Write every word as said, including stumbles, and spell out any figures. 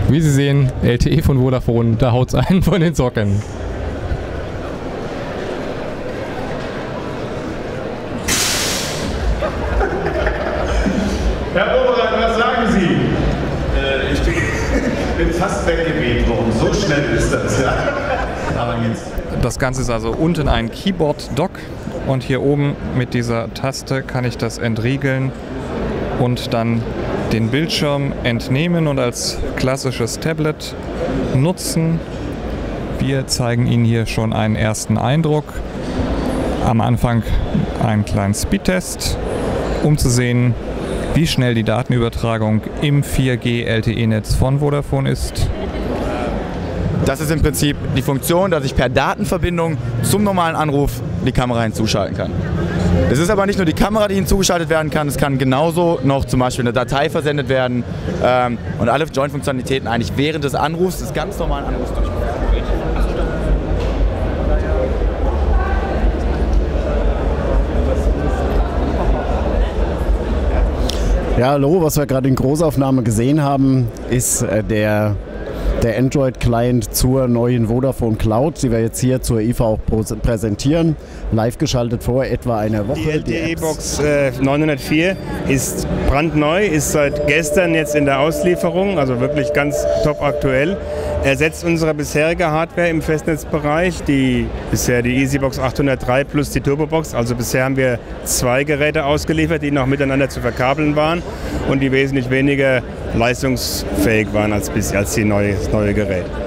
Wie Sie sehen, L T E von Vodafone, da haut's einen von den Socken. Herr Oberreit, was sagen Sie? Äh, ich bin fast weggeweht worden. So schnell ist das, ja. Aber jetzt. Das Ganze ist also unten ein Keyboard-Dock und hier oben mit dieser Taste kann ich das entriegeln und dann den Bildschirm entnehmen und als klassisches Tablet nutzen. Wir zeigen Ihnen hier schon einen ersten Eindruck. Am Anfang einen kleinen Speedtest, um zu sehen, wie schnell die Datenübertragung im vier G L T E-Netz von Vodafone ist. Das ist im Prinzip die Funktion, dass ich per Datenverbindung zum normalen Anruf die Kamera hinzuschalten kann. Das ist aber nicht nur die Kamera, die hinzugeschaltet werden kann, es kann genauso noch zum Beispiel eine Datei versendet werden ähm, und alle Joint-Funktionalitäten eigentlich während des Anrufs, des ganz normalen Anrufs durchführen. Ja, hallo, was wir gerade in Großaufnahme gesehen haben, ist äh, der, der Android-Client zur neuen Vodafone Cloud, die wir jetzt hier zur I F A auch präsentieren. Live geschaltet vor etwa einer Woche. Die L T E-Box äh, neunhundertvier ist brandneu, ist seit gestern jetzt in der Auslieferung, also wirklich ganz top aktuell. Ersetzt unsere bisherige Hardware im Festnetzbereich, die bisher die EasyBox achthundertdrei plus die Turbobox. Also bisher haben wir zwei Geräte ausgeliefert, die noch miteinander zu verkabeln waren und die wesentlich weniger leistungsfähig waren als, als die neue, das neue Gerät.